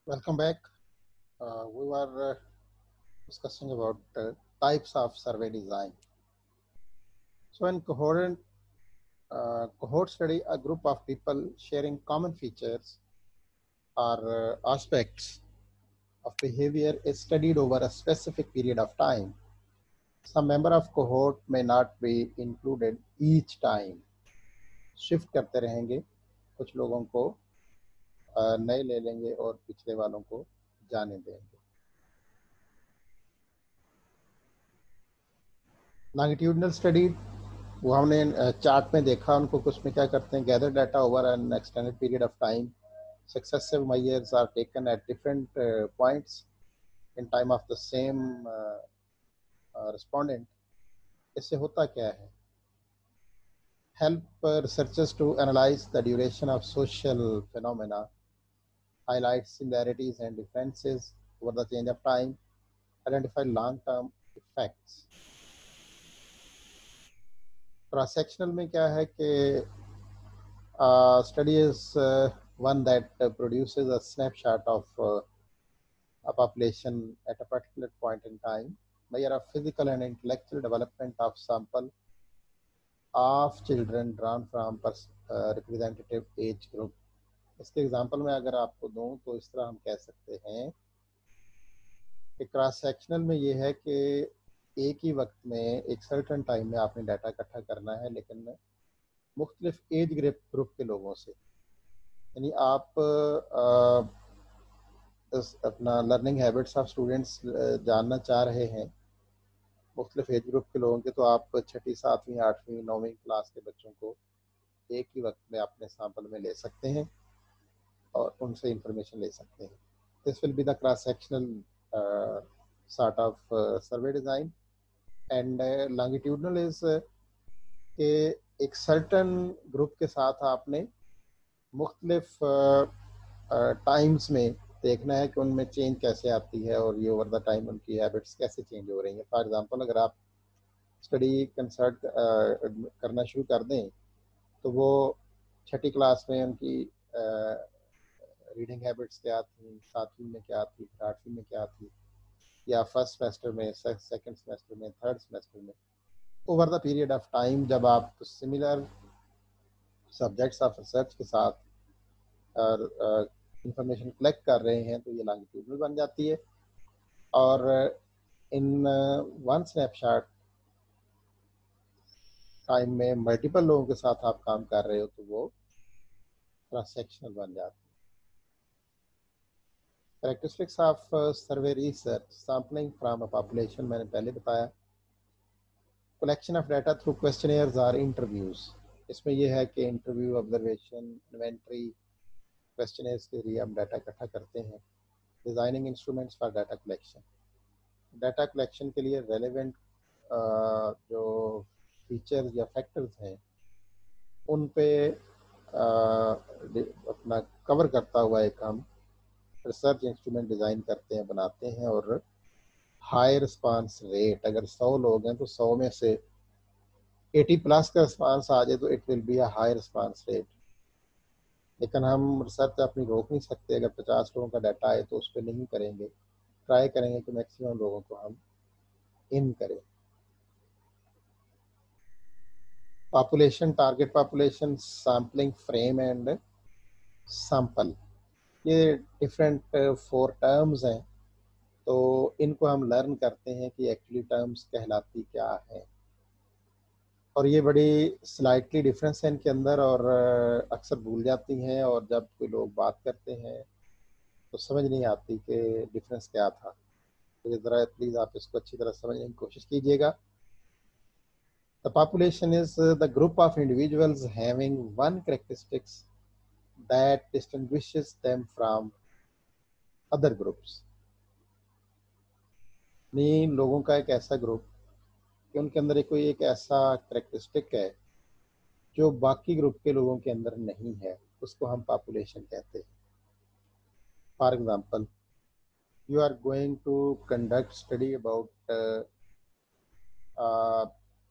Welcome back. We were discussing about types of survey design. So, in cohort study, a group of people sharing common features or aspects of behavior is studied over a specific period of time. Some member of cohort may not be included each time. Shift करते रहेंगे, कुछ लोगों को नए ले लेंगे और पिछले वालों को जाने देंगे. लॉन्गिट्यूडनल स्टडी वो हमने चार्ट में देखा, उनको कुछ में क्या करते हैं, gather data over an extended period of time. Successive measures are taken at different points in time of the same respondent. इससे होता क्या है? Help researchers to analyze the duration of social phenomena, highlight similarities and differences over the change of time, identify long-term effects. Cross-sectional में क्या है कि study is one that produces a snapshot of a population at a particular point in time, measure of physical and intellectual development of sample of children drawn from representative age group. इसके example में अगर आपको दूं तो इस तरह हम कह सकते हैं कि क्रॉस सेक्शनल में ये है कि एक ही वक्त में एक सर्टन टाइम में आपने डाटा इकट्ठा करना है, लेकिन मुख्तलिफ एज ग्रुप के लोगों से. यानी आप अपना लर्निंग हैबिट्स ऑफ स्टूडेंट्स जानना चाह रहे हैं मुख्तलिफ एज ग्रुप के लोगों के, तो आप छठी, सातवीं, आठवीं, नौवीं क्लास के बच्चों को एक ही वक्त में अपने सैंपल में ले सकते हैं और उनसे इंफॉर्मेशन ले सकते हैं. This will be the cross sectional sort of survey design. And longitudinal is के एक सर्टन ग्रुप के साथ आपने मुख्तलिफ टाइम्स में देखना है कि उनमें चेंज कैसे आती है और ये ओवर द टाइम उनकी हैबिट्स कैसे चेंज हो रही हैं. फॉर एग्जांपल, अगर आप स्टडी कंसल्ट करना शुरू कर दें तो वो छठी क्लास में उनकी रीडिंग हैबिट्स क्या थी, सातवीं में क्या थी, फिर आठवीं में क्या थी, या फर्स्ट सेमेस्टर में, सेकंड सेमेस्टर में, थर्ड सेमेस्टर में, over the period of time जब आप सिमिलर सब्जेक्ट्स ऑफ रिसर्च के साथ इंफॉर्मेशन कलेक्ट कर रहे हैं तो ये लॉन्गिट्यूडनल बन जाती है. और इन वन स्नैपशॉट टाइम में मल्टीपल लोगों के साथ आप काम कर रहे हो तो वो क्रॉस सेक्शनल बन जाती है. Characteristics of survey research, sampling from a population मैंने पहले बताया. Collection of data through questionnaires और इंटरव्यूज, इसमें यह है कि इंटरव्यू, ऑब्जर्वेशन, इन्वेंट्री, क्वेश्चनियर्स के जरिए हम डाटा इकट्ठा करते हैं. Designing instruments for data collection, data collection के लिए रेलेवेंट जो फीचर्स या फैक्टर्स हैं उन पे अपना कवर करता हुआ एक हम रिसर्च इंस्ट्रूमेंट डिज़ाइन करते हैं, बनाते हैं. और हाई रिस्पांस रेट, अगर 100 लोग हैं तो 100 में से 80 प्लस का रिस्पांस आ जाए तो it will be a high response rate. लेकिन हम रिसर्च अपनी रोक नहीं सकते. अगर 50 लोगों का डाटा आए तो उस पर नहीं करेंगे, ट्राई करेंगे कि मैक्सिमम लोगों को हम इन करें. Population, target population, sampling frame and sample, ये डिफरेंट 4 टर्म्स हैं. तो इनको हम लर्न करते हैं कि एक्चुअली टर्म्स कहलाती क्या है. और ये बड़ी स्लाइटली डिफरेंस है इनके अंदर और अक्सर भूल जाती हैं, और जब कोई लोग बात करते हैं तो समझ नहीं आती कि डिफरेंस क्या था. तो ज़रा प्लीज़ आप इसको अच्छी तरह समझने की कोशिश कीजिएगा. The population is the group of individuals having one characteristics that distinguishes them from other groups. नहीं, लोगों का एक ऐसा ग्रुप कि उनके अंदर कोई एक ऐसा करेक्टरिस्टिक है जो बाकी ग्रुप के लोगों के अंदर नहीं है, उसको हम पॉपुलेशन कहते हैं. For example, you are going to conduct study about uh,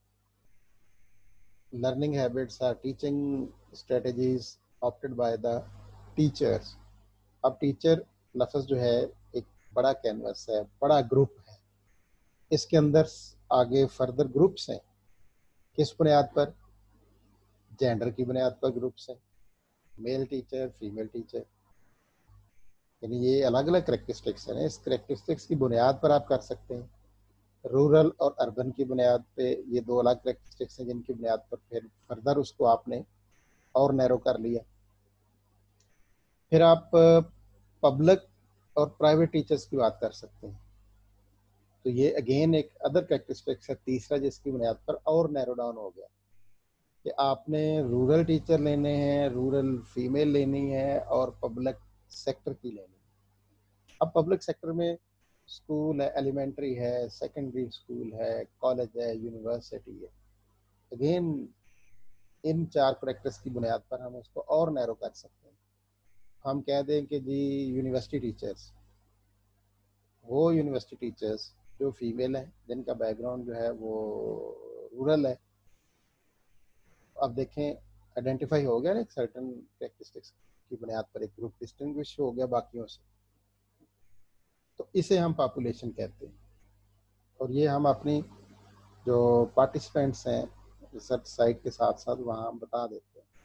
learning habits or teaching strategies opted by the teachers. अब टीचर लफ्ज़ जो है एक बड़ा कैनवस है, बड़ा ग्रुप है। इसके अंदर आगे फर्दर ग्रुप्स हैं। किस बुनियाद पर? जेंडर की बुनियाद पर ग्रुप्स हैं, मेल टीचर, फीमेल टीचर, यानी ये अलग अलग करेक्टरिस्टिक्स हैं। इस करेक्टरिस्टिक्स की बुनियाद पर आप कर सकते हैं। रूरल और अर्बन की बुनियाद पे ये दो अलग करेक्टरिस्टिक्स हैं जिनकी बुनियाद पर फिर फर्दर उसको आपने और नैरो कर लिया। फिर आप पब्लिक और प्राइवेट टीचर्स की बात कर सकते हैं। तो ये अगेन एक अदर करेक्टरिस्टिक्स है तीसरा, जिसकी बुनियाद पर और नैरो डाउन हो गया कि आपने रूरल टीचर लेने हैं, रूरल फीमेल लेनी है और पब्लिक सेक्टर की लेनी है। अब पब्लिक सेक्टर में स्कूल है, एलिमेंट्री है, सेकेंडरी स्कूल है, कॉलेज है, यूनिवर्सिटी है। अगेन इन चार करेक्टर्स की बुनियाद पर हम उसको और नैरो कर सकते हैं। हम कह दें कि जी यूनिवर्सिटी टीचर्स, वो यूनिवर्सिटी टीचर्स जो फीमेल हैं, जिनका बैकग्राउंड जो है वो रूरल है। अब देखें, आइडेंटिफाई हो गया ना एक सर्टन कैरेक्टरिस्टिक्स की बुनियाद पर एक ग्रुप डिस्टिंग्विश हो गया बाकियों से। तो इसे हम पॉपुलेशन कहते हैं। और ये हम अपनी जो पार्टिसिपेंट्स हैं रिसर्च साइट के साथ साथ वहाँ हम बता देते हैं।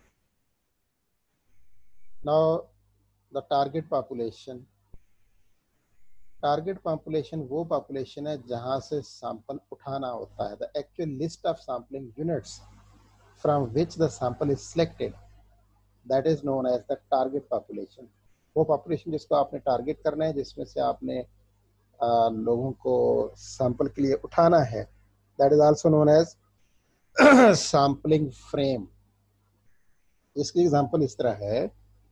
Now the target population. Target population वो पॉपुलेशन है जहाँ से सैंपल उठाना होता है। The actual list of sampling units from which the sample is selected, that is known as the target population. वो पॉपुलेशन जिसको आपने टारगेट करना है, जिसमें से आपने लोगों को सैंपल के लिए उठाना है, that is also known as sampling frame. इसकी एग्जांपल इस तरह है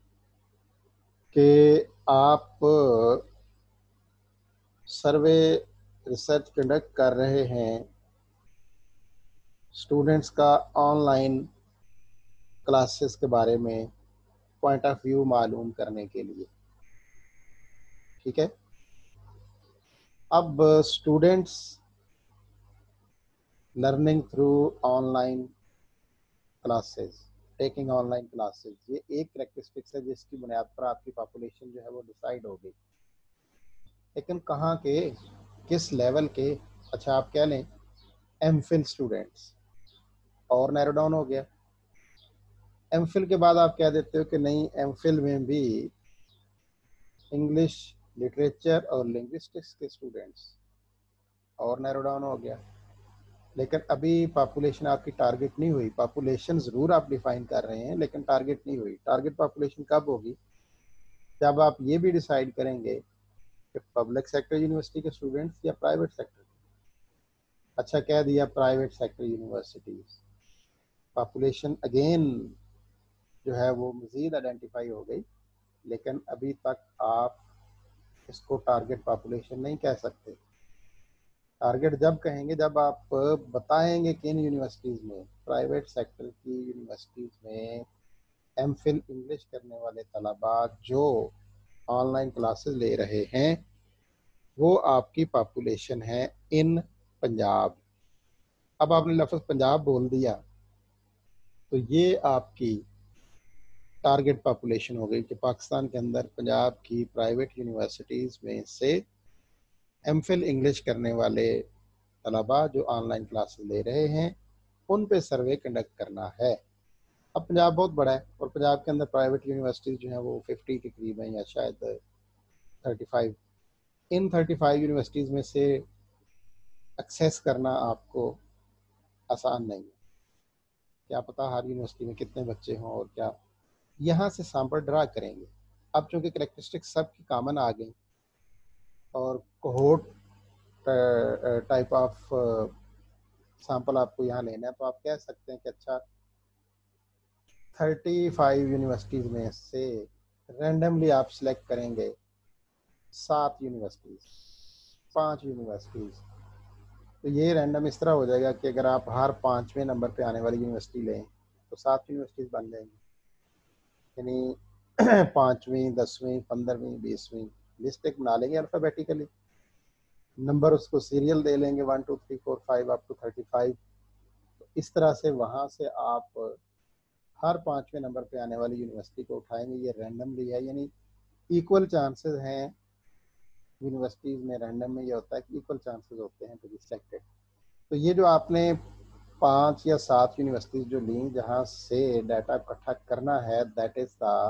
कि आप सर्वे रिसर्च कंडक्ट कर रहे हैं स्टूडेंट्स का ऑनलाइन क्लासेस के बारे में पॉइंट ऑफ व्यू मालूम करने के लिए, ठीक है। अब students learning through online classes, taking online classes, ये एक करेक्टरिस्टिक्स है जिसकी बुनियाद पर आपकी पॉपुलेशन जो है वो डिसाइड हो गई। लेकिन कहाँ के, किस लेवल के? अच्छा, आप कह लें एम फिल स्टूडेंट्स, और नैरो डाउन हो गया। एम फिल के बाद आप कह देते हो कि नहीं, एम फिल में भी इंग्लिश लिटरेचर और लिंग्विस्टिक्स के स्टूडेंट्स, और नैरो डाउन हो गया। लेकिन अभी पॉपुलेशन आपकी टारगेट नहीं हुई। पॉपुलेशन ज़रूर आप डिफाइन कर रहे हैं लेकिन टारगेट नहीं हुई। टारगेट पॉपुलेशन कब होगी? जब आप ये भी डिसाइड करेंगे कि पब्लिक सेक्टर यूनिवर्सिटी के स्टूडेंट्स या प्राइवेट सेक्टर। अच्छा, कह दिया private sector universities, population again जो है वो मज़ीद आइडेंटिफाई हो गई। लेकिन अभी तक आप इसको टारगेट पॉपुलेशन नहीं कह सकते। टारगेट जब कहेंगे जब आप बताएंगे कि इन यूनिवर्सिटीज़ में, प्राइवेट सेक्टर की यूनिवर्सिटीज़ में एम फिल इंग्लिश करने वाले तलबा जो ऑनलाइन क्लासेस ले रहे हैं वो आपकी पॉपुलेशन है इन पंजाब। अब आपने लफ्ज़ पंजाब बोल दिया तो ये आपकी टारगेट पॉपुलेशन हो गई कि पाकिस्तान के अंदर पंजाब की प्राइवेट यूनिवर्सिटीज़ में से एम फिल इंग्लिश करने वाले तलबा जो ऑनलाइन क्लासेस ले रहे हैं उन पे सर्वे कंडक्ट करना है। अब पंजाब बहुत बड़ा है और पंजाब के अंदर प्राइवेट यूनिवर्सिटीज़ जो हैं वो 50 के करीब हैं या शायद 35। इन 35 यूनिवर्सिटीज़ में से एक्सेस करना आपको आसान नहीं है। क्या पता हर यूनिवर्सिटी में कितने बच्चे हों और क्या, यहाँ से सैंपल ड्रा करेंगे। अब चूँकि करेक्टरिस्टिक्स सबकी कॉमन आ गई और कोहोर्ट टाइप ऑफ सैंपल आपको यहाँ लेना है, तो आप कह सकते हैं कि अच्छा 35 यूनिवर्सिटीज़ में से रैंडमली आप सिलेक्ट करेंगे 7 यूनिवर्सिटीज़, 5 यूनिवर्सिटीज़। तो ये रैंडम इस तरह हो जाएगा कि अगर आप हर 5वें नंबर पे आने वाली यूनिवर्सिटी लें तो 7 यूनिवर्सिटीज़ बन जाएंगी। यानी 5वीं, 10वीं, 15वीं, 20वीं लिस्ट एक बना लेंगे अल्फ़ाबेटिकली, नंबर उसको सीरियल दे लेंगे 1 2 3 4 5 अप टू 35। तो इस तरह से वहाँ से आप हर 5वें नंबर पे आने वाली यूनिवर्सिटी को उठाएंगे। ये रैंडमली है, यानी इक्वल चांसेस हैं यूनिवर्सिटीज़ में, रैंडम में ये होता है कि इक्वल चांसेस होते हैं टू बी सिलेक्टेड। तो ये जो आपने 5 या 7 यूनिवर्सिटीज़ जो ली जहाँ से डाटा इकट्ठा करना है, that is the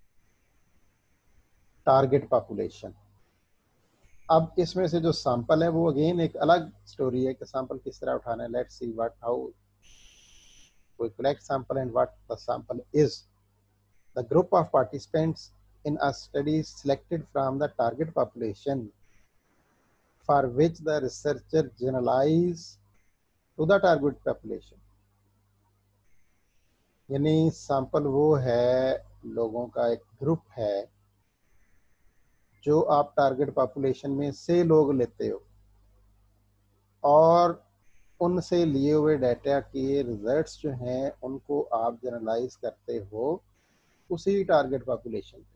target population. अब इसमें से जो सैंपल है वो अगेन एक अलग स्टोरी है कि सैंपल किस तरह उठाना है। Let's see what how we collect sample and what the sample is. The group of participants in a study selected from the target population for which the researcher generalize to the target population। यानी sample वो है, लोगों का एक group है जो आप target population में से लोग लेते हो और उनसे लिए हुए डाटा के रिजल्ट्स जो हैं उनको आप जनरलाइज करते हो उसी टारगेट पॉपुलेशन पे।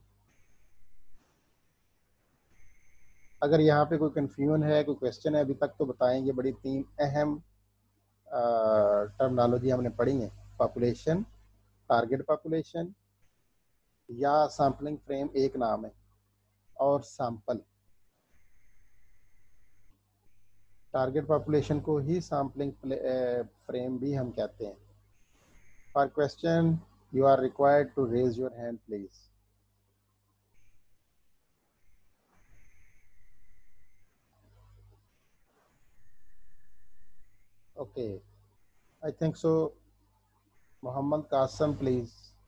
अगर यहाँ पे कोई कंफ्यूजन है, कोई क्वेश्चन है अभी तक तो बताएं। ये बड़ी 3 अहम टर्मिनोलॉजी हमने पढ़ी है, पॉपुलेशन, टारगेट पॉपुलेशन या सैम्पलिंग फ्रेम एक नाम है, और सैंपल। टारगेट पॉपुलेशन को ही सैम्पलिंग फ्रेम भी हम कहते हैं। For question you are required to raise your hand please. Okay, I think so. Mohammad Qasim please.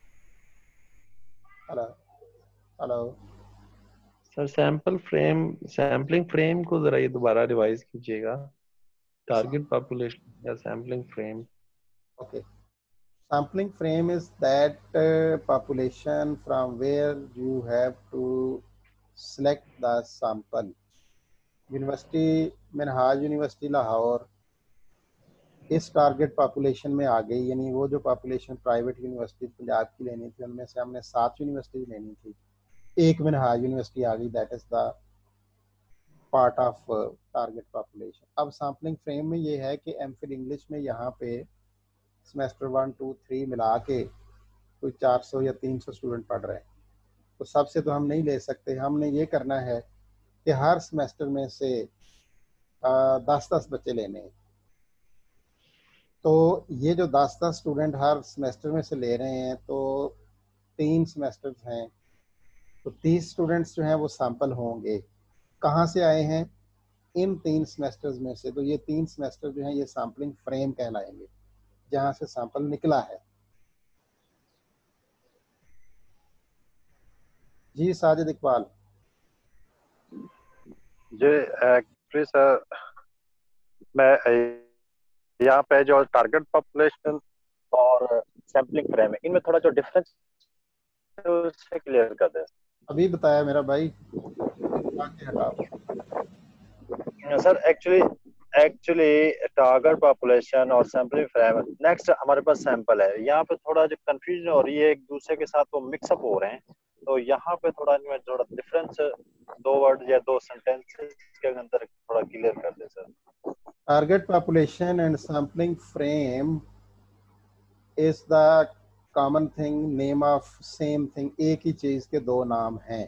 Hello hello. Sir sampling frame को जरा ये दोबारा रिवाइज कीजिएगा। टारगेट पॉपुलेशन या sampling frame? Okay, sampling frame is that population from where you have to select the sample। University Minhaj university Lahore इस target population में आ गई, यानी वो जो पॉपुलेशन प्राइवेट यूनिवर्सिटी पंजाब की लेनी थी उनमें से हमने 7 यूनिवर्सिटी लेनी थी, एक मिनहाज यूनिवर्सिटी आ गई, that is the part of target population. अब सैम्पलिंग फ्रेम में ये है कि एमफिल इंग्लिश में यहाँ पे सेमेस्टर 1, 2, 3 मिला के कोई 400 या 300 स्टूडेंट पढ़ रहे हैं, तो सबसे तो हम नहीं ले सकते। हमने ये करना है कि हर सेमेस्टर में से 10-10 बच्चे लेने हैं। तो ये जो 10-10 स्टूडेंट हर सेमेस्टर में से ले रहे हैं, तो 3 सेमेस्टर्स हैं, तो 30 स्टूडेंट्स जो हैं वो सैंपल होंगे। कहाँ से आए हैं? इन 3 सेमेस्टर्स में से। तो ये 3 सेमेस्टर जो हैं ये सैम्पलिंग फ्रेम कहलाएंगे, जहाँ से सैंपल निकला है। जी साजिद इकबाल। जी एक्चुअली सर, मैं यहाँ पे जो टारगेट पॉपुलेशन और सैम्पलिंग फ्रेम है, इनमें थोड़ा जो डिफरेंस है उसे क्लियर कर दें। अभी बताया मेरा भाई, हटाओ। सर एक्चुअली टारगेट पॉपुलेशन और सैम्पलिंग फ्रेम, नेक्स्ट हमारे पास सैंपल है। यहाँ पे थोड़ा जो कंफ्यूजन हो रही है, एक दूसरे के साथ वो मिक्सअप हो रहे हैं, तो यहाँ पे थोड़ा इनमें थोड़ा डिफरेंस 2 वर्ड या 2 सेंटेंसेस के अंदर थोड़ा क्लियर कर दे sir. Target population and sampling frame is the common thing, name of same thing. एक ही चीज के 2 नाम हैं।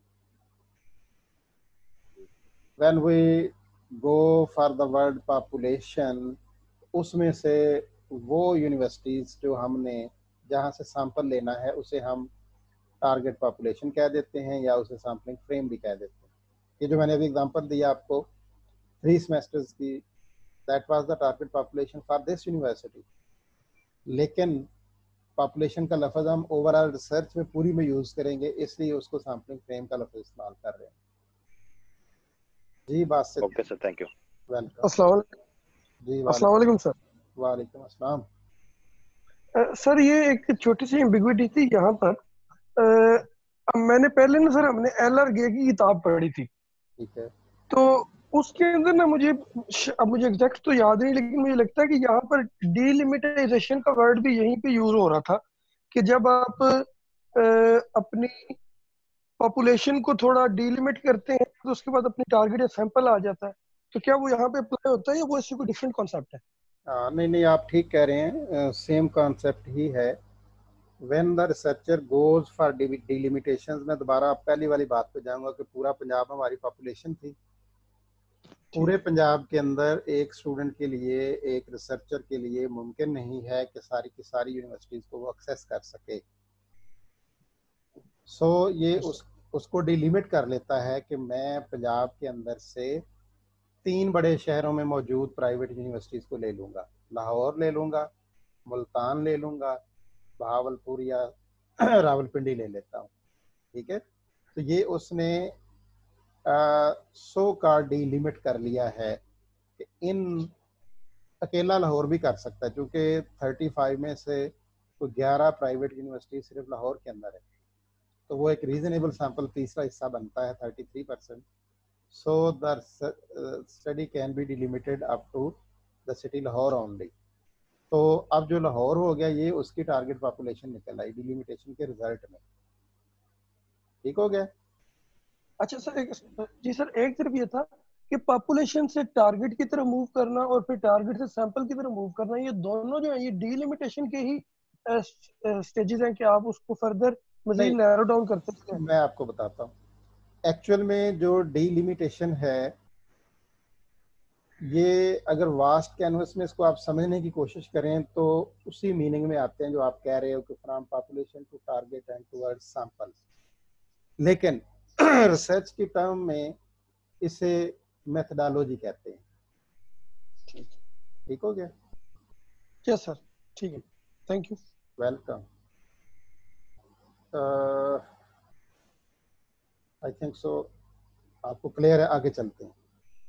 When we go for the word population, उसमें से वो यूनिवर्सिटीज जो हमने जहाँ से सैंपल लेना है उसे हम टारगेट पॉपुलेशन कह देते हैं, या उसे सैम्पलिंग फ्रेम भी कह देते हैं। ये जो मैंने अभी एग्जांपल दिया आपको 3 सेमेस्टर्स की, that was the target population for this university. लेकिन पॉपुलेशन का लफ्ज हम ओवरऑल रिसर्च में पूरी में यूज करेंगे, इसलिए उसको सैम्पलिंग फ्रेम का लफ्ज इस्तेमाल कर रहे हैं। जी बात से। Okay sir, thank you. Welcome. अस्सलाम जी वालेकुम सर। वालेकुम अस्सलाम। सर ये एक छोटी सी एम्बिग्विटी थी यहाँ पर। मैंने पहले ना सर हमने एल.आर. गे की किताब पढ़ी थी, ठीक है। तो उसके अंदर ना अब मुझे एग्जैक्ट तो याद नहीं, लेकिन मुझे लगता है कि यहाँ पर डीलिमिटाइजेशन का वर्ड भी यहीं पे यूज हो रहा था कि जब आप अपनी पॉपुलेशन को थोड़ा डीलिमिट करते हैं तो उसके बाद अपनी टारगेट या सैंपल आ जाता है। तो क्या वो यहाँ पे अप्लाई होता है या वो इससे कोई डिफरेंट कॉन्सेप्ट है? नहीं नहीं, आप ठीक कह रहे हैं, सेम कॉन्सेप्ट ही है। When the researcher goes for delimitations, मैं दोबारा पहली वाली बात पे जाऊंगा कि पूरा पंजाब हमारी पॉपुलेशन थी, पूरे पंजाब के अंदर एक स्टूडेंट के लिए, एक रिसर्चर के लिए मुमकिन नहीं है कि सारी की सारी यूनिवर्सिटीज को वो एक्सेस कर सके। सो ये उसको डिलिमिट कर लेता है कि मैं पंजाब के अंदर से 3 बड़े शहरों में मौजूद प्राइवेट यूनिवर्सिटीज को ले लूंगा, लाहौर ले लूंगा, मुल्तान ले लूंगा, बहावलपुर या रावलपिंडी ले लेता हूँ। ठीक है, तो ये उसने सो का डिलिमिट कर लिया है कि इन अकेला लाहौर भी कर सकता है, क्योंकि 35 में से कोई 11 प्राइवेट यूनिवर्सिटी सिर्फ लाहौर के अंदर है, तो वो एक रीजनेबल सैंपल तीसरा हिस्सा बनता है 33%। So the study can be delimited up to the city Lahore only. तो अब जो लाहौर हो गया ये उसकी टारगेट पॉपुलेशन निकल आई डिलिमिटेशन के रिजल्ट में। ठीक हो गया? अच्छा सर, जी सर, एक तरफ ये था कि पॉपुलेशन से टारगेट की तरफ मूव करना और फिर टारगेट से सैंपल की तरफ मूव करना, ये दोनों जो है ये डिलिमिटेशन के ही स्टेजेस हैं कि आप उसको फर्दर मजीद नैरो डाउन करते हैं? मैं आपको बताता हूँ, एक्चुअल में जो डिलिमिटेशन है ये अगर वास्ट कैनवस में इसको आप समझने की कोशिश करें तो उसी मीनिंग में आते हैं जो आप कह रहे हो कि from population to target and towards sample, लेकिन रिसर्च की टर्म में इसे मेथडोलॉजी कहते हैं। ठीक हो गया? यस सर, ठीक है, thank you, welcome. I think so आपको क्लियर है, आगे चलते हैं।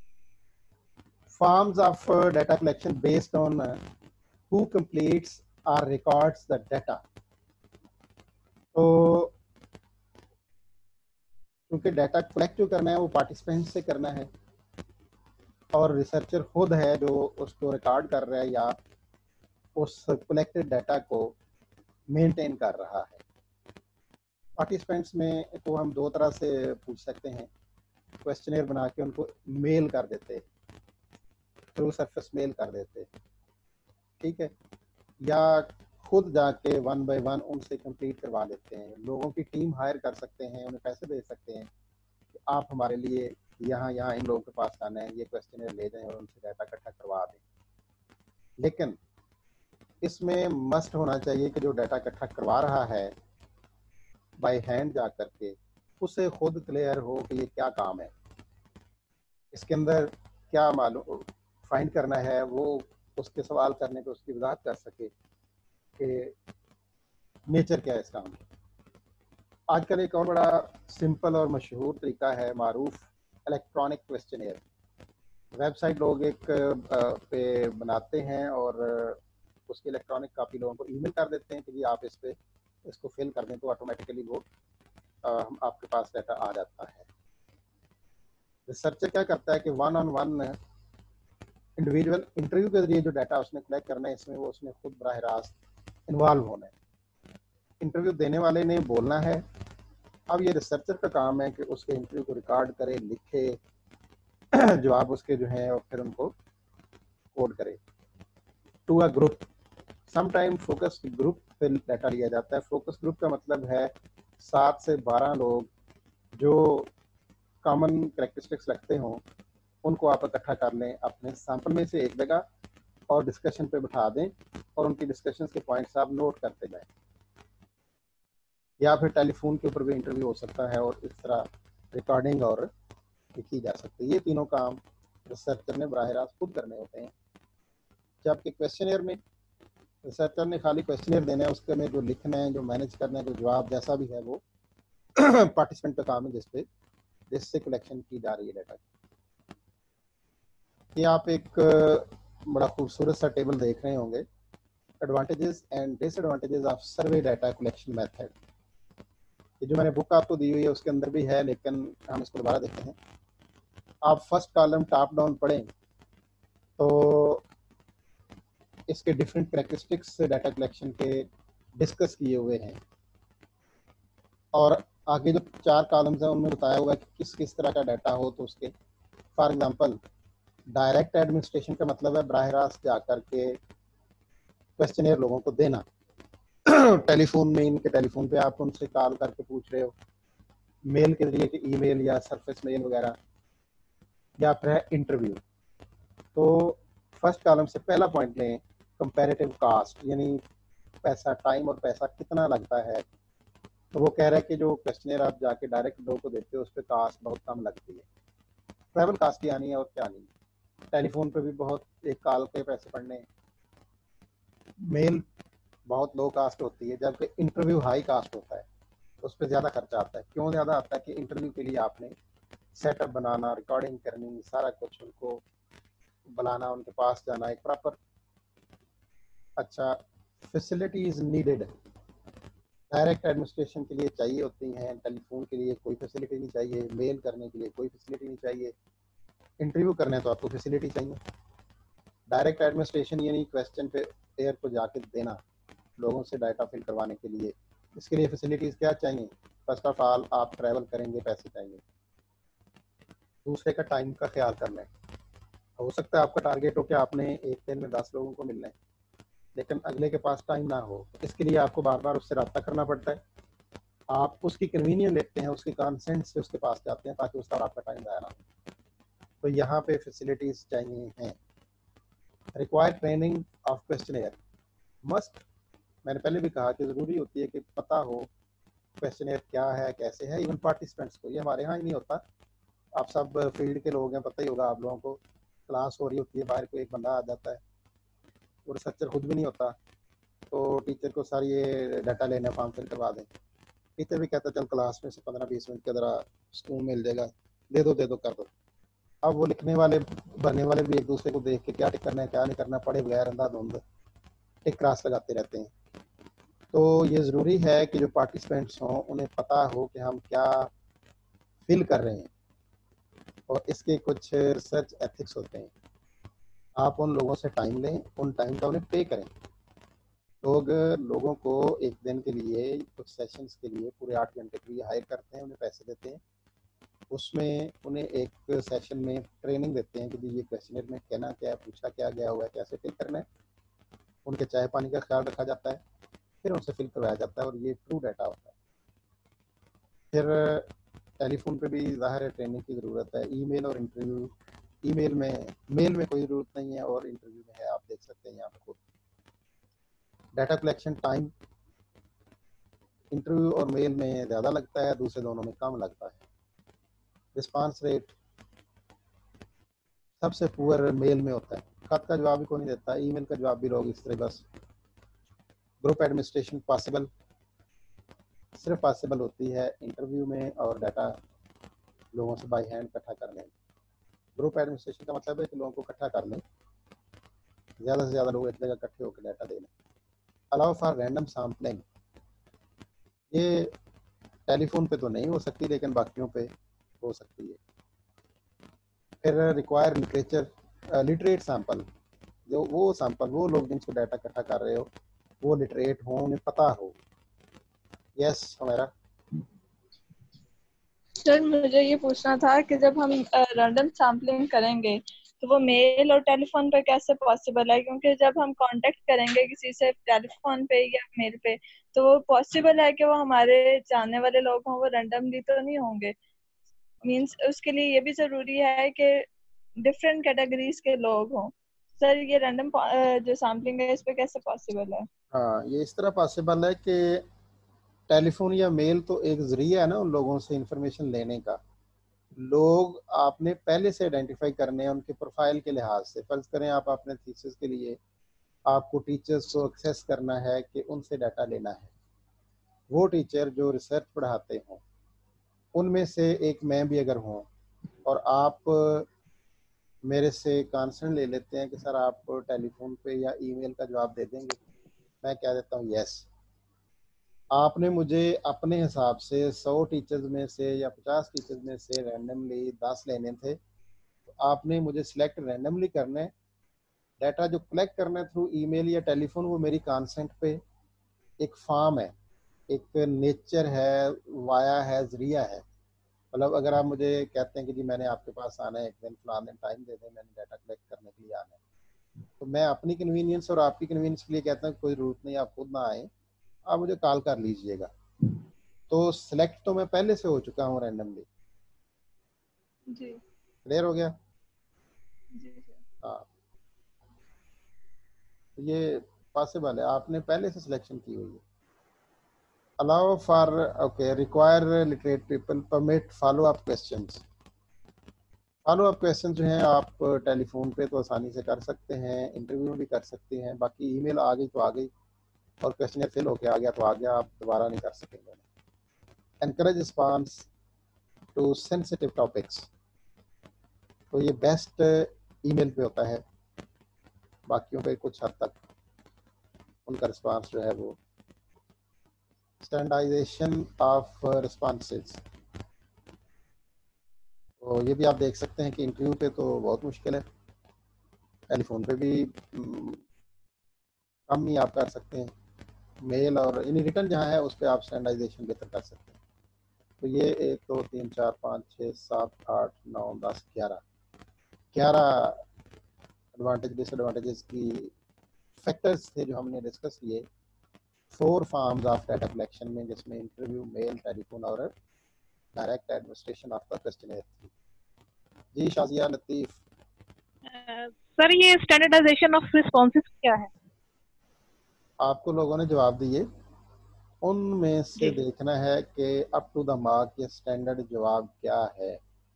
Forms of data collection based on who completes or records the data. तो क्योंकि डाटा कलेक्ट जो करना है वो पार्टिसिपेंट से करना है और रिसर्चर खुद है जो उसको रिकॉर्ड कर रहा है या उस कलेक्टेड डाटा को मेंटेन कर रहा है। पार्टिसिपेंट्स में को हम 2 तरह से पूछ सकते हैं, क्वेश्चनर बना के उनको मेल कर देते हैं, थ्रू सरफेस मेल कर देते, ठीक है, या खुद जाके 1 बाय 1 उनसे कंप्लीट करवा लेते हैं। लोगों की टीम हायर कर सकते हैं, उन्हें पैसे दे सकते हैं कि आप हमारे लिए यहाँ इन लोगों के पास आना है, ये क्वेश्चन ले जाएं और उनसे डाटा इकट्ठा करवा दें। लेकिन इसमें मस्ट होना चाहिए कि जो डाटा इकट्ठा करवा रहा है बाय हैंड जा करके उसे खुद क्लियर हो कि ये क्या काम है, इसके अंदर क्या मालूम फाइंड करना है, वो उसके सवाल करने पे उसकी वजाहत कर सके कि नेचर क्या है इस काम की। आजकल एक और बड़ा सिंपल और मशहूर तरीका है, मारूफ, इलेक्ट्रॉनिक क्वेश्चनेयर। वेबसाइट लोग एक पे बनाते हैं और उसकी इलेक्ट्रॉनिक कॉपी लोगों को ईमेल कर देते हैं कि जी आप इसको फिल कर दें तो ऑटोमेटिकली वो आपके पास डाटा आ जाता है। रिसर्चर क्या करता है कि 1-on-1 इंडिविजुअल इंटरव्यू के जरिए जो डाटा उसने कलेक्ट करना है इसमें वो उसने खुद बराह रास्त इन्वॉल्व होना है। इंटरव्यू देने वाले ने बोलना है, अब ये रिसर्चर का काम है कि उसके इंटरव्यू को रिकॉर्ड करे, लिखे, जवाब उसके जो हैं और फिर उनको कोड करे to a group. Sometime focus group पे डाटा लिया जाता है। फोकस ग्रुप का मतलब है 7 से 12 लोग जो कॉमन कैरेक्टरिस्टिक्स रखते हों, उनको आप इकट्ठा कर लें अपने सैंपल में से एक जगह और डिस्कशन पे बिठा दें और उनकी डिस्कशन के पॉइंट्स आप नोट करते जाएं। या फिर टेलीफोन के ऊपर भी इंटरव्यू हो सकता है और इस तरह रिकॉर्डिंग और की जा सकती है। ये तीनों काम रिसर्चर ने बराह रास्त खुद करने होते हैं। जबकि क्वेश्चनियर में रिसर्चर ने खाली क्वेश्चनियर देना है, उसके में जो लिखना है, जो मैनेज करना है, जो जवाब जैसा भी है वो पार्टिसिपेंट का काम है जिससे कलेक्शन की जा रही है डाटा। ये आप एक बड़ा खूबसूरत सा टेबल देख रहे होंगे, advantages and disadvantages of survey data collection method. ये जो मैंने बुक आपको दी हुई है उसके अंदर भी है, लेकिन हम इसको दोबारा देखते हैं। आप फर्स्ट कॉलम टॉप डाउन पढ़ें तो इसके डिफरेंट कैरेक्टरिस्टिक्स डाटा कलेक्शन के डिस्कस किए हुए हैं और आगे जो 4 कॉलम्स हैं उनमें बताया हुआ है कि किस किस तरह का डाटा हो तो उसके। फॉर एग्जांपल डायरेक्ट एडमिनिस्ट्रेशन का मतलब है बराह रास्त जा कर के क्वेश्चनियर लोगों को देना टेलीफोन में, इनके टेलीफोन पे आप उनसे कॉल करके पूछ रहे हो, मेल के जरिए कि ईमेल या सरफेस मेल वगैरह, या फिर है इंटरव्यू। तो फर्स्ट कॉलम से पहला पॉइंट लें, कंपैरेटिव कास्ट, यानी पैसा, टाइम और पैसा कितना लगता है। तो वो कह रहा है कि जो क्वेश्चनर आप जाके डायरेक्ट लोगों को देते हो उस पर कास्ट बहुत कम लगती है, ट्रैवल कास्ट की आनी है और क्या नहीं। टेलीफोन पे भी बहुत, एक कॉल के पैसे पड़ने, मेल बहुत लो कास्ट होती है, जबकि इंटरव्यू हाई कास्ट होता है, उस पर ज़्यादा खर्चा आता है। क्यों ज़्यादा आता है कि इंटरव्यू के लिए आपने सेटअप बनाना, रिकॉर्डिंग करनी, सारा कुछ, उनको बुलाना, उनके पास जाना, एक प्रॉपर अच्छा फैसिलिटीज नीडेड डायरेक्ट एडमिनिस्ट्रेशन के लिए चाहिए होती हैं। टेलीफोन के लिए कोई फैसिलिटी नहीं चाहिए, मेल करने के लिए कोई फैसिलिटी नहीं चाहिए, इंटरव्यू करना है तो आपको फैसिलिटी चाहिए। डायरेक्ट एडमिनिस्ट्रेशन यानी क्वेश्चन पे एयर को जाके देना, लोगों से डाटा फिल करवाने के लिए, इसके लिए फैसिलिटीज़ क्या चाहिए? फर्स्ट ऑफ ऑल आप ट्रैवल करेंगे, पैसे चाहिए। दूसरे का टाइम का ख्याल करना है। हो सकता है आपका टारगेट हो कि आपने एक दिन में 10 लोगों को मिलना है, लेकिन अगले के पास टाइम ना हो, इसके लिए आपको बार बार उससे रब्ता करना पड़ता है। आप उसकी कन्वीनियंस लेते हैं, उसके कंसेंट से उसके पास जाते हैं ताकि उसका आपका टाइम ज़ाया ना हो। तो यहाँ पे फैसिलिटीज़ चाहिए हैं। Required training of questionnaire must, मैंने पहले भी कहा कि ज़रूरी होती है कि पता हो क्वेश्चनेयर क्या है, कैसे है। इवन पार्टिसिपेंट्स को, ये हमारे यहाँ ही नहीं होता, आप सब फील्ड के लोग हैं, पता ही होगा आप लोगों को। क्लास हो रही होती है, बाहर को एक बंदा आ जाता है, वो रिसर्चर खुद भी नहीं होता, तो टीचर को सारी ये डाटा लेना, फॉर्म फिल करवा दें। टीचर भी कहता चल क्लास में से 15-20 मिनट के ज़रा स्कूल मिल जाएगा, दे दो कर दो। अब वो लिखने वाले, भरने वाले भी एक दूसरे को देख के क्या टिक करना है क्या नहीं करना, पढ़े बगैर अंधाधुंध टिक क्रॉस लगाते रहते हैं। तो ये ज़रूरी है कि जो पार्टिसिपेंट्स हों उन्हें पता हो कि हम क्या फिल कर रहे हैं, और इसके कुछ रिसर्च एथिक्स होते हैं। आप उन लोगों से टाइम लें, उन टाइम का उन्हें पे करें। लोगों को एक दिन के लिए, कुछ सेशंस के लिए पूरे 8 घंटे के लिए हायर करते हैं, उन्हें पैसे देते हैं। उसमें उन्हें एक सेशन में ट्रेनिंग देते हैं कि ये क्वेश्चनर में कहना क्या है, पूछा क्या गया हुआ है, कैसे फिल करना है। उनके चाय पानी का ख्याल रखा जाता है, फिर उनसे फिल करवाया जाता है, और ये ट्रू डाटा होता है। फिर टेलीफोन पे भी ज़ाहिर है ट्रेनिंग की ज़रूरत है। ईमेल और इंटरव्यू, ईमेल में, मेल में कोई ज़रूरत नहीं है, और इंटरव्यू में है, आप देख सकते हैं यहाँ पर खुद। डाटा कलेक्शन टाइम इंटरव्यू और मेल में ज़्यादा लगता है, दूसरे दोनों में कम लगता है। रिस्पांस रेट सबसे पुअर मेल में होता है, खत का जवाब भी कोई नहीं देता, ईमेल का जवाब भी लोग इस तरह बस। ग्रुप एडमिनिस्ट्रेशन पॉसिबल, सिर्फ पॉसिबल होती है इंटरव्यू में और डाटा लोगों से बाई हैंड इकट्ठा करने। ग्रुप एडमिनिस्ट्रेशन का मतलब है कि लोगों को इकट्ठा कर लें, ज़्यादा से ज़्यादा लोग एक जगह इकट्ठे होकर डाटा दे लें। अलाउ फॉर रैंडम सैम्पलिंग, ये टेलीफोन पे तो नहीं हो सकती, लेकिन बाकियों पे हो सकती है। फिर रिक्वायर लिटरेट सैंपल, जो वो सैंपल, वो लोग जिनको डाटा इकट्ठा कर रहे हो वो लिटरेट हो, उन्हें पता हो। यस हमारा सर मुझे ये पूछना था कि जब हम रैंडम सैम्पलिंग करेंगे तो वो मेल और टेलीफोन पे कैसे पॉसिबल है? क्योंकि जब हम कांटेक्ट करेंगे किसी से टेलीफोन पे या मेल पे, तो वो पॉसिबल है कि वो हमारे जानने वाले लोग हों, वो रैंडमली तो नहीं होंगे। मींस उसके लिए ये भी जरूरी है कि डिफरेंट कैटेगरीज के लोग हों। सर ये रैंडम जो सैम्पलिंग है इस पे कैसे पॉसिबल है? हाँ, ये इस तरह पॉसिबल है कि टेलीफोन या मेल तो एक जरिया है ना उन लोगों से इंफॉर्मेशन लेने का। लोग आपने पहले से आइडेंटिफाई करने हैं उनके प्रोफाइल के लिहाज से। फर्ज करें आप अपने थीसिस के लिए आपको टीचर्स को एक्सेस करना है कि उनसे डाटा लेना है। वो टीचर जो रिसर्च पढ़ाते हों, उनमें से एक मैं भी अगर हूँ, और आप मेरे से कंसर्न ले लेते हैं कि सर आप टेलीफोन पे या ईमेल का जवाब दे देंगे, मैं कह देता हूँ यस। आपने मुझे अपने हिसाब से 100 टीचर्स में से या 50 टीचर्स में से रैंडमली 10 लेने थे, तो आपने मुझे सिलेक्ट रैंडमली करना है। डाटा जो कलेक्ट करना है थ्रू ईमेल या टेलीफोन, वो मेरी कंसेंट पे एक फॉर्म है, एक नेचर है, वाया है, जरिया है। मतलब अगर आप मुझे कहते हैं कि जी मैंने आपके पास आना है, एक दिन फलान दिन टाइम दे दें, मैंने डाटा कलेक्ट करने के लिए आना है, तो मैं अपनी कन्वीनियंस और आपकी कन्वीनियंस के लिए कहता हूँ कोई ज़रूरत नहीं, आप खुद ना आएँ, आप मुझे कॉल कर लीजिएगा। तो सिलेक्ट तो मैं पहले से हो चुका हूँ रैंडमली। जी क्लियर हो गया? जी सर। हाँ, ये पॉसिबल है, आपने पहले से सिलेक्शन की हुई है। Allow for okay require literate people permit follow up questions. Follow up question जो हैं आप टेलीफोन पे तो आसानी से कर सकते हैं, इंटरव्यू भी कर सकते हैं। बाकी ईमेल आ गई तो आ गई, और क्वेश्चन फिल होके आ गया तो आ गया, आप दोबारा नहीं कर सकेंगे। Encourage response to sensitive topics, तो ये बेस्ट ईमेल पे होता है, बाकियों पे कुछ हद तक उनका रिस्पांस जो है वो। स्टैंडर्डाइजेशन ऑफ रिस्पांसेस, तो ये भी आप देख सकते हैं कि इंटरव्यू पे तो बहुत मुश्किल है, टेलीफोन पे भी कम ही आप कर सकते हैं। मेल और इन रिटर्न जहाँ है उस पर आप स्टैंडर्डाइजेशन बेहतर कर सकते हैं। तो ये 1 2 3 4 5 6 7 8 9 10 11 एडवांटेज डिसएडवांटेजेस की फैक्टर्स थे जो हमने डिस्कस किए 4 फॉर्म्स ऑफ डाटा कलेक्शन में, जिसमें इंटरव्यू, मेल, टेलीफोन और direct administration of the questionnaire थी। जी शाजिया लतीफ। सर ये स्टैंडर्डाइजेशन ऑफ रिस्पॉन्सेज क्या है? आपको लोगों ने जवाब दिए, उनमें से जी देखना है कि अप टू द मार्क ये स्टैंडर्ड जवाब क्या है।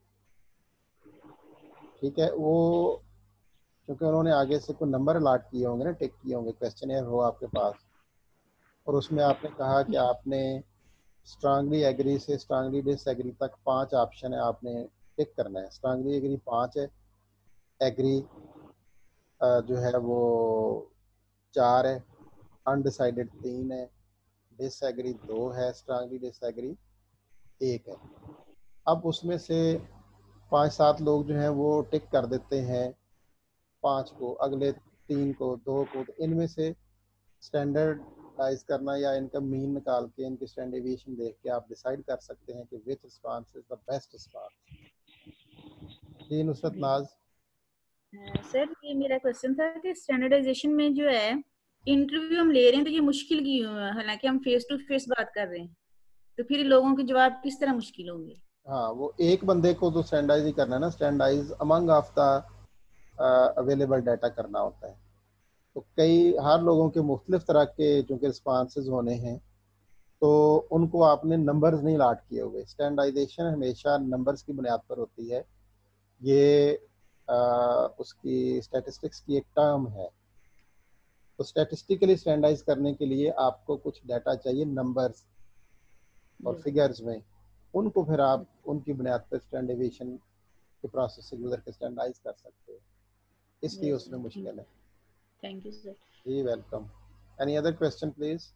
ठीक है, वो क्योंकि उन्होंने आगे से कोई नंबर अलाट किए होंगे ना, टिक किए होंगे, क्वेश्चनेयर हो आपके पास, और उसमें आपने कहा कि आपने स्ट्रांगली एग्री से स्ट्रांगली डिसएग्री तक 5 ऑप्शन है, आपने टिक करना है। स्ट्रांगली एग्री 5 है, एग्री जो है वो 4 है, अनडिसाइडेड 3 है, डिसएग्री 2 है, स्ट्रांगली डिसएग्री 1 है। अब उसमें से 5-7 लोग जो हैं वो टिक कर देते हैं 5 को, अगले 3 को, 2 को। तो इनमें से स्टैंडर्डाइज करना या इनका मीन निकाल के इनकी स्टैंडर्ड डेविएशन देख के आप डिसाइड कर सकते हैं कि which response is the best response. जी नुसरत नाज। सर ये मेरा क्वेश्चन था कि स्टैंडर्डाइजेशन में जो है इंटरव्यू हम ले रहे हैं तो ये मुश्किल क्यों है, हालांकि हम फेस टू फेस बात कर रहे हैं, तो फिर लोगों के जवाब किस तरह मुश्किल होंगे? हाँ, वो एक बंदे को तो स्टैंडर्डाइज ही करना है ना, standardize among of the available data करना होता है। तो कई हर लोगों के मुख्तलिफ तरह के चूँकि रिस्पांसेज होने हैं, तो उनको आपने नंबर्स नहीं लाट किए हुए। स्टैंडर्डाइजेशन हमेशा नंबर्स की बुनियाद पर होती है। ये उसकी स्टैटिस्टिक्स की एक टर्म है। तो स्टैटिस्टिकली स्टैंडर्डाइज करने के लिए आपको कुछ डाटा चाहिए नंबर्स और फिगर्स में, उनको फिर आप उनकी बुनियाद पर स्टैंडर्डाइजेशन के प्रोसेस से गुजर के स्टैंडर्डाइज कर सकते हो, इसलिए उसमें मुश्किल है। Thank you sir. जी welcome. Any other question please?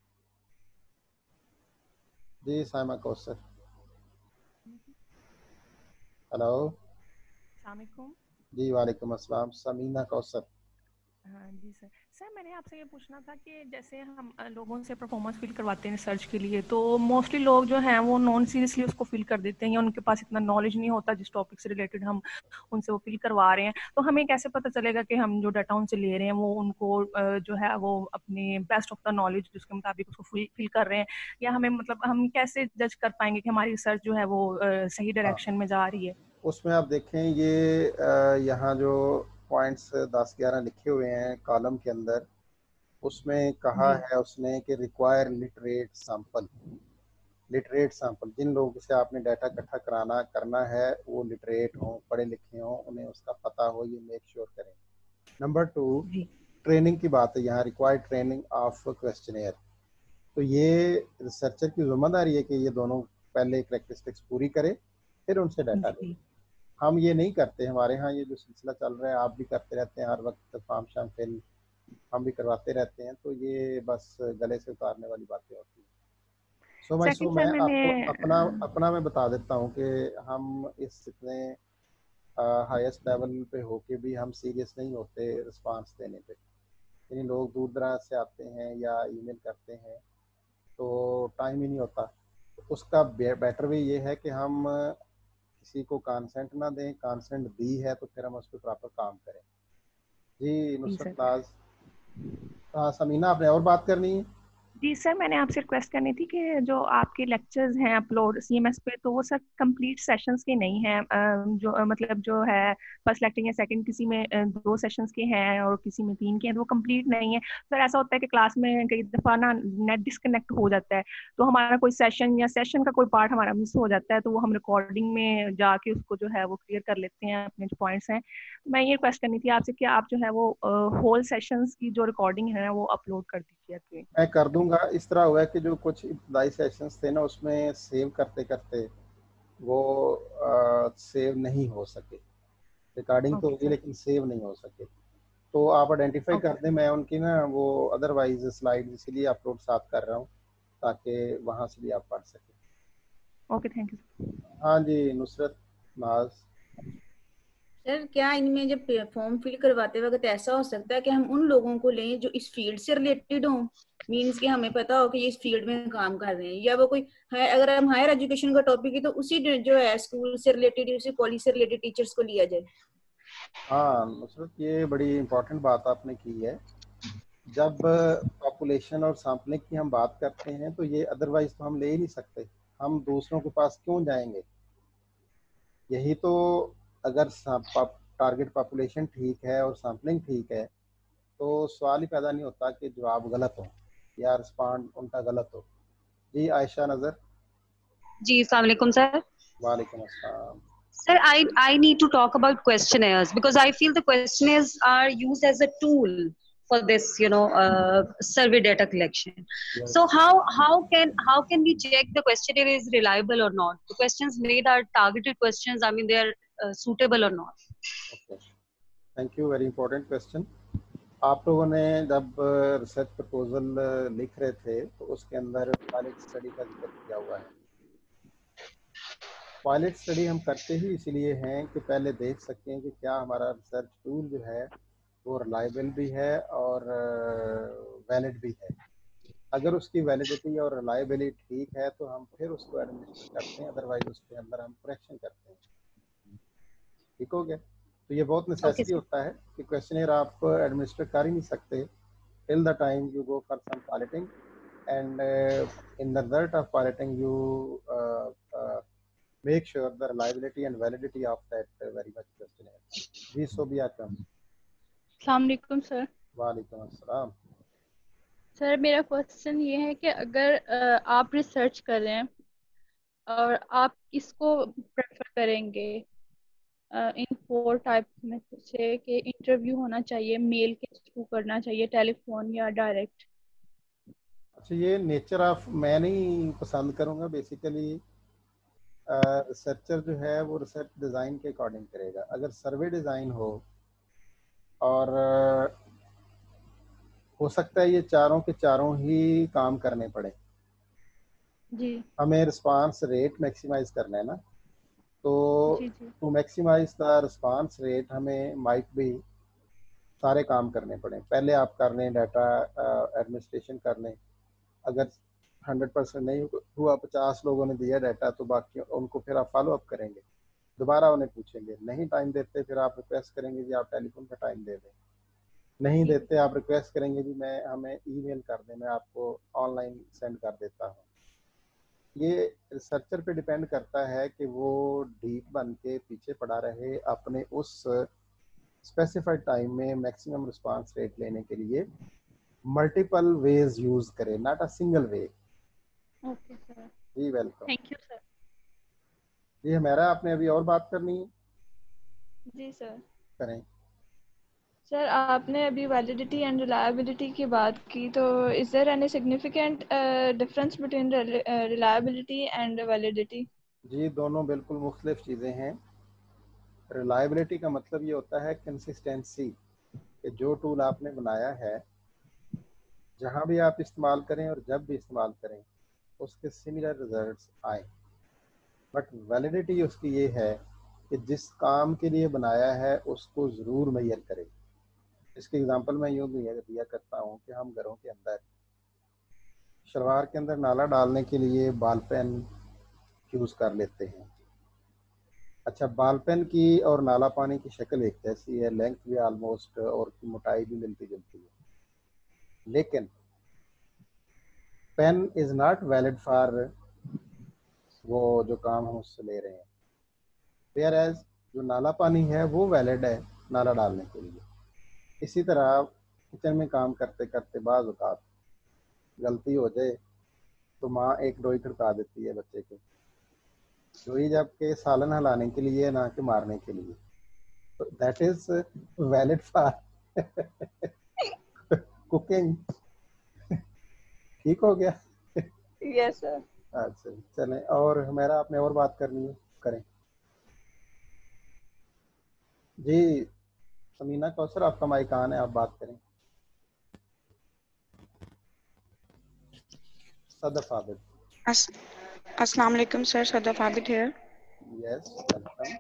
जी साइमा कौसर। हेलो। अस्सलामुअलैकुम। जी वालेकुम अस्सलाम, समीना कौसर। हाँ जी सर। सर मैंने आपसे ये पूछना था कि जैसे हम लोगों से परफॉर्मेंस फिल करवाते हैं सर्च के लिए, तो मोस्टली लोग जो हैं वो नॉन सीरियसली उसको फिल कर देते हैं या उनके पास इतना नॉलेज नहीं होता जिस टॉपिक से रिलेटेड हम उनसे वो फिल करवा रहे हैं। तो हमें कैसे पता चलेगा कि हम जो डाटा उनसे ले रहे हैं वो उनको जो है वो अपने बेस्ट ऑफ द नॉलेज जिसके मुताबिक उसको फिल कर रहे हैं, या हमें मतलब हम कैसे जज कर पाएंगे कि हमारी रिसर्च जो है वो सही डायरेक्शन में जा रही है? उसमें आप देखें ये यहाँ जो पॉइंट्स 10-11 लिखे हुए हैं कॉलम के अंदर, उसमें कहा जी है उसने कि require literate sample. Literate sample, जिन लोगों से आपने डाटा इकट्ठा कराना करना है वो लिटरेट हों, पढ़े लिखे हों, उन्हें उसका पता हो, ये मेक श्योर करें। नंबर 2, जी ट्रेनिंग की बात है यहाँ, रिक्वायर्ड ट्रेनिंग ऑफ क्वेश्चनेयर। तो ये रिसर्चर की जिम्मेदारी है कि ये दोनों पहले करेक्टरिस्टिक्स पूरी करे, फिर उनसे डाटा ले। जी हम ये नहीं करते, हमारे यहाँ ये जो सिलसिला चल रहा है आप भी करते रहते हैं हर वक्त, फार्म शाम फिल हम भी करवाते रहते हैं, तो ये बस गले से उतारने वाली बातें होती हैं। सो सेकंड मैं सर मैंने आपको अपना अपना मैं बता देता हूँ कि हम इस इतने हाईएस्ट लेवल पे होके भी हम सीरियस नहीं होते रिस्पांस देने पे। यानी लोग दूर दराज से आते हैं या ईमेल करते हैं तो टाइम ही नहीं होता। तो उसका बेटर वे ये है कि हम किसी को कंसेंट ना दें, कंसेंट दी है तो फिर हम उस पर प्रॉपर काम करें। जी जी नुसरत सर। नाज। हाँ समीना, आपने और बात करनी है? जी सर, मैंने आपसे रिक्वेस्ट करनी थी कि जो आपके लेक्चर्स हैं अपलोड सीएमएस पे, तो वो सर कंप्लीट सेशंस के नहीं हैं। जो मतलब जो है फर्स्ट सेलेक्टिंग या सेकंड, किसी में 2 सेशंस के हैं और किसी में 3 के हैं, तो वो कंप्लीट नहीं है। सर ऐसा होता है कि क्लास में कई दफ़ा ना नेट डिस्कनेक्ट हो जाता है, तो हमारा कोई सेशन या सेशन का कोई पार्ट हमारा मिस हो जाता है, तो वो हम रिकॉर्डिंग में जाके उसको जो है वो क्लियर कर लेते हैं, अपने जो पॉइंट्स हैं। तो मैं ये रिक्वेस्ट करनी थी आपसे कि आप जो है वो होल सेशंस की जो रिकॉर्डिंग है वो अपलोड कर दीजिए। मैं कर दूंगा। इस तरह हुआ है कि जो कुछ इब्तदाई सेशंस थे ना, उसमें सेव करते करते वो सेव नहीं हो सके। रिकॉर्डिंग तो होगी लेकिन सेव नहीं हो सके। तो आप आइडेंटिफाई कर दें, मैं उनकी ना वो अदरवाइज स्लाइड इसीलिए अपलोड साथ कर रहा हूँ ताकि वहाँ से भी आप पढ़ सकें। Okay, thank you. हाँ जी, नुसरत नाज। सर क्या इनमें जब फॉर्म फिल करवाते वक्त ऐसा हो सकता है कि हम उन लोगों को लें जो इस फील्ड से रिलेटेड हों, मींस कि हमें पता हो कि ये इस फील्ड में काम कर रहे हैं, या वो कोई है, अगर हम हायर एजुकेशन का टॉपिक है तो उसी जो है स्कूल से रिलेटेड, उसी कॉलेज से रिलेटेड टीचर्स को लिया जाए। हाँ नुसरत, ये बड़ी इंपॉर्टेंट बात आपने की है। जब पॉपुलेशन और सैम्पलिंग की हम बात करते हैं तो ये अदरवाइज तो हम ले ही नहीं सकते। हम दूसरों के पास क्यों जाएंगे? यही तो, अगर टारगेट पॉपुलेशन ठीक है और सैम्पलिंग ठीक है तो सवाल ही पैदा नहीं होता कि जवाब गलत हो या रिस्पॉन्ड उनका गलत हो। जी आयशा नजर। जी, अस्सलाम वालेकुम सर। वालेकुम अस्सलाम। Sir, I need to talk about questionnaires because I feel the questionnaires are used as a tool for this, survey data collection. Yes. So how can we check the questionnaire is reliable or not? The questions made are targeted questions. I mean, they are suitable or not. Okay. Thank you. Very important question. आप लोगों ने जब research proposal लिख रहे थे तो उसके अंदर पायलट स्टडी का जिक्र किया हुआ है। पायलट स्टडी हम करते ही इसलिए हैं कि पहले देख सकें कि क्या हमारा रिसर्च टूल जो है वो रिलायबल भी है और वैलिड भी है। अगर उसकी वैलिडिटी और रिलायबिलिटी ठीक है तो हम फिर उसको एडमिनिस्टर करते हैं, अदरवाइज उसके अंदर हम करेक्शन करते हैं। ठीक हो गया? तो ये बहुत नेसेसिटी होता है कि क्वेश्चनर आप एडमिनिस्टर कर ही नहीं सकते till the time you go for some piloting, and in the result of piloting you make sure the reliability and validity of that very much questionnaire. जी सोबिया कम। अस्सलाम वालेकुम सर। वालेकुम अस्सलाम। सर मेरा क्वेश्चन ये है कि अगर आप रिसर्च कर रहे हैं और आप किसको प्रेफर करेंगे इन 4 टाइप्स में से, कि इंटरव्यू होना चाहिए, मेल के थ्रू करना चाहिए, टेलीफोन या डायरेक्ट? अच्छा, ये नेचर ऑफ मैं नहीं पसंद करूँगा। बेसिकली रिसर्चर जो है वो रिसर्च डिज़ाइन के अकॉर्डिंग करेगा। अगर सर्वे डिज़ाइन हो और हो सकता है ये चारों के चारों ही काम करने पड़े। जी। हमें रिस्पांस रेट मैक्सिमाइज करना है ना, तो to maximize the response rate हमें माइट भी सारे काम करने पड़े। पहले आप कर लें डाटा एडमिनिस्ट्रेशन कर लें। अगर 100% नहीं हुआ, 50 लोगों ने दिया डाटा, तो बाकी उनको फिर आप फॉलो अप करेंगे, दोबारा उन्हें पूछेंगे। नहीं टाइम देते फिर आप रिक्वेस्ट करेंगे जी आप टेलीफोन पर टाइम दे दें। नहीं देते आप रिक्वेस्ट करेंगे जी हमें ईमेल कर दें, मैं आपको ऑनलाइन सेंड कर देता हूँ। ये रिसर्चर पे डिपेंड करता है कि वो डीप बन के पीछे पड़ा रहे, अपने उस स्पेसिफाइड टाइम में मैक्सिमम रिस्पांस रेट लेने के लिए मल्टीपल वेज यूज करे, not a single way. Okay sir, जी वेलकम। Thank you sir. जी हमारा आपने अभी और बात करनी है? जी सर। करें। सर आपने अभी वैलिडिटी एंड रिलायबिलिटी की बात की, तो is there any significant difference between reliability and validity? जी दोनों बिल्कुल मुख्तलिफ चीज़ें हैं। रिलायबिलिटी का मतलब ये होता है कंसिस्टेंसी, कि जो टूल आपने बनाया है जहाँ भी आप इस्तेमाल करें और जब भी इस्तेमाल करें उसके सिमिलर रिजल्ट्स आए। बट वैलिडिटी उसकी ये है कि जिस काम के लिए बनाया है उसको ज़रूर मुहैया करे। इसकी एग्जांपल मैं यूँ दिया करता हूँ कि हम घरों के अंदर शलवार के अंदर नाला डालने के लिए बॉल पेन यूज़ कर लेते हैं। अच्छा, बॉल पेन की और नाला पानी की शक्ल एक जैसी है, लेंथ भी आलमोस्ट और मोटाई भी मिलती जुलती है, लेकिन pen is not valid for वो जो काम हम उससे ले रहे हैं, वेयर एज जो नाला पानी है वो वैलिड है नाला डालने के लिए। इसी तरह किचन में काम करते करते बाज़ औक़ात गलती हो जाए तो माँ एक डोई खड़का देती है बच्चे के, डोई जबकि सालन हिलाने के लिए ना कि मारने के लिए, तो that is valid for cooking. ठीक हो गया? Yes sir. अच्छा चलें, और हमारा आपने और बात करनी है करें जी। समीना कौसर आपका माइक ऑन है, आप बात करें। सदफ आबिद। अस्सलाम वालेकुम sir, Sadaf Abid here. Yes welcome.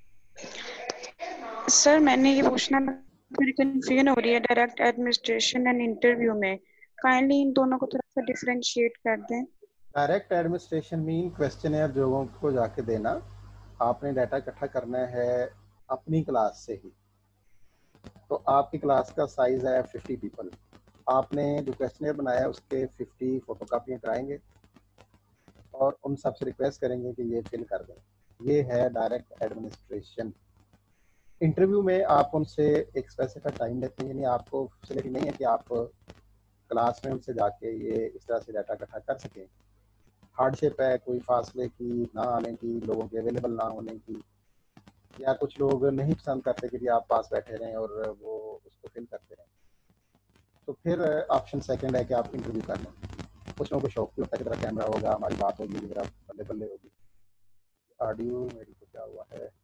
Sir मैंने ये पूछना, मेरी कंफ्यूजन हो रही है डायरेक्ट एडमिनिस्ट्रेशन एंड इंटरव्यू में, काइंडली इन दोनों को थोड़ा सा डिफरेंशिएट कर दें। डायरेक्ट एडमिनिस्ट्रेशन मीन क्वेश्चनर लोगों को जाके देना, आपने डाटा इकट्ठा करना है अपनी क्लास से ही। तो आपकी क्लास का साइज है 50 पीपल, आपने जो क्वेश्चनर बनाया है उसके 50 फोटोकॉपियाँ कराएंगे और उन सबसे रिक्वेस्ट करेंगे कि ये फिल कर दें। ये है डायरेक्ट एडमिनिस्ट्रेशन। इंटरव्यू में आप उनसे एक स्पेसिफाइड टाइम लेते हैं, यानी आपको फैसिलिटी नहीं है कि आप क्लास में उनसे जाके ये इस तरह से डाटा इकट्ठा कर सकें। हार्डशिप है कोई फासले की ना आने की, लोगों के अवेलेबल ना होने की, या कुछ लोग नहीं पसंद करते कि आप पास बैठे रहें और वो उसको फिल करते रहें। तो फिर ऑप्शन सेकंड है कि आप इंटरव्यू कर लें। कुछ लोगों को शौक भी होता है कि मेरा कैमरा होगा, हमारी बात होगी, मेरा बल्ले बल्ले होगी। ऑडियो मेरी को क्या हुआ है?